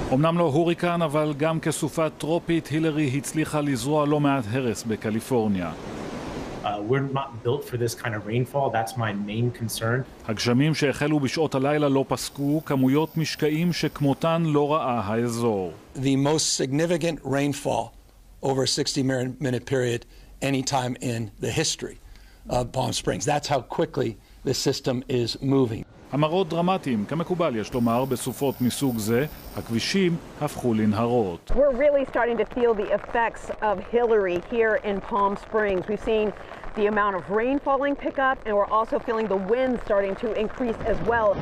אמנם לא הוריקן, אבל גם כסופה טרופית, הילרי הצליחה לזרוע לא מעט הרס בקליפורניה. We're not built for this kind of rainfall. That's my main concern. הגשמים שהחלו בשעות הלילה לא פסקו, כמויות משקעים שכמותן לא ראה האזור. The most significant rainfall over a 60-minute period any time in the history of Palm Springs. That's how quickly the system is moving. המראות דרמטיים, כמקובל יש לומר, בסופות מסוג זה, הכבישים הפכו לנהרות. We're really starting to feel the effects of Hillary here in Palm Springs. We've seen the amount of rain falling pick up, and we're also feeling the wind starting to increase as well.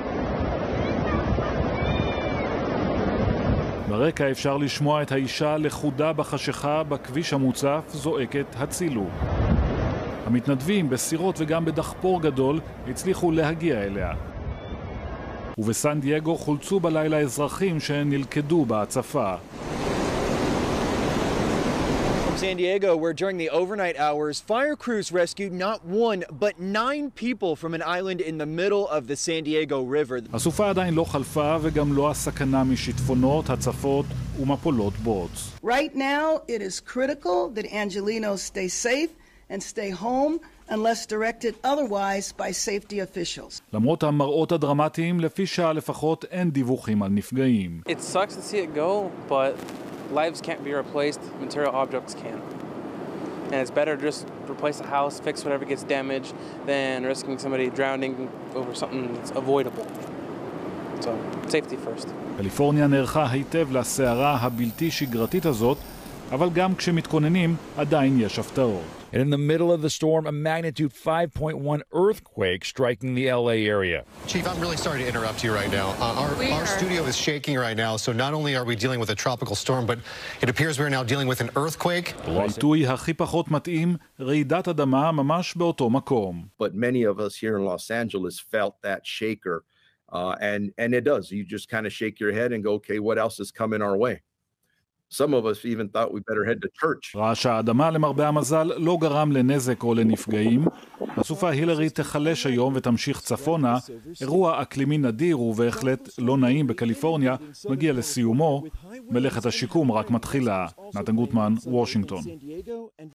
ברקע אפשר לשמוע את האישה לחודה בחשיכה בכביש המוצף זועקת הצילו. המתנדבים בסירות וגם בדחפור גדול הצליחו להגיע אליה. ובסן דייגו חולצו בלילה אזרחים שנלכדו בהצפה. From San Diego, where during the overnight hours, fire crews rescued not one, but 9 people from an island in the middle of the San Diego River. הסופה עדיין לא חלפה וגם לא הסכנה משיטפונות, הצפות ומפולות בוץ. Right now, it is critical that Angelenos stay safe and stay home unless directed otherwise by safety officials. למרות המראות הדרמטיים, לפי שעה לפחות אין דיווחים על נפגעים. It sucks to see it go, but lives can't be replaced, material objects can. And it's better to just replace the house, fix whatever gets damaged, than risking somebody drowning over something that's avoidable. So, safety first. קליפורניה נערכה היטב לסערה הבלתי שגרתית הזאת, אבל גם כשמתכוננים עדיין יש הפתעות. And in the middle of the storm, a magnitude 5.1 earthquake striking the LA area. Chief, I'm really sorry to interrupt you right now. Our studio is shaking right now, so not only are we dealing with a tropical storm, but it appears we're now dealing with an earthquake. העיתוי הכי פחות מתאים, רעידת אדמה ממש באותו מקום. But many of us here in Los Angeles felt that shaker, and it does. You just kind of shake your head and go, okay, what else is coming our way? Some of us even thought we better head to church. רעש האדמה למרבה המזל לא גרם לנזק או לנפגעים. הסופה הילרי תחלש היום ותמשיך צפונה. אירוע אקלימי נדיר ובהחלט לא נעים בקליפורניה מגיע לסיומו. מלאכת השיקום רק מתחילה. נתן גוטמן, וושינגטון.